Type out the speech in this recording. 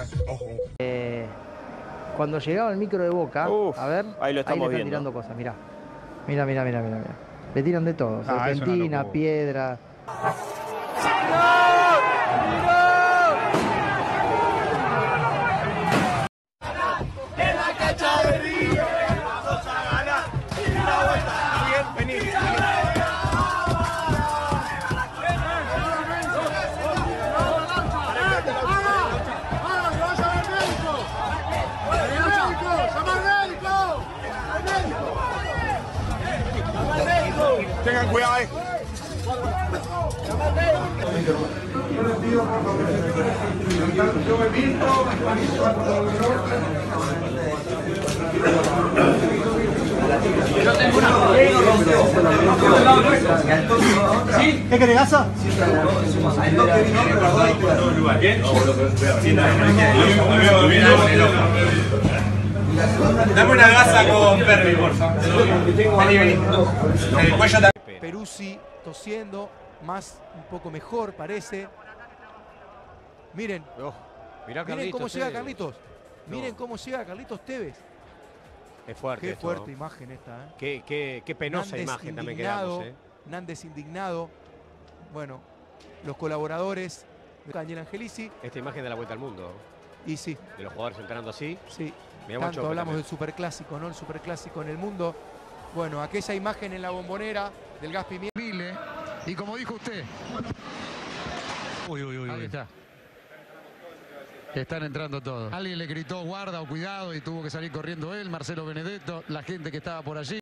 Cuando llegaba el micro de Boca, Uf, a ver, ahí lo estamos le están viendo. tirando cosas, mirá. Mirá. Le tiran de todo, serpentina, piedra. Tengan cuidado ahí. ¿Qué querés, Gaza? Dame una gasa con Perry, por favor. Vení. El cuello también. Peruzzi tosiendo, más un poco mejor parece. Miren, miren cómo llega Carlitos. Miren cómo llega Carlitos Tevez. Es fuerte. Qué fuerte imagen esta. Qué penosa Nández imagen también indignado, quedamos. Nández indignado. Bueno, los colaboradores de Daniel Angelici. Esta imagen de la vuelta al mundo. Y sí. De los jugadores entrando así. Sí. Mirá, Tanto Guacho, hablamos también. del superclásico, ¿no? El superclásico en el mundo. Bueno, aquella imagen en la Bombonera del gas pimienta. Y como dijo usted. Ahí está. Están entrando todos. Alguien le gritó guarda o cuidado y tuvo que salir corriendo él, Marcelo Benedetto, la gente que estaba por allí.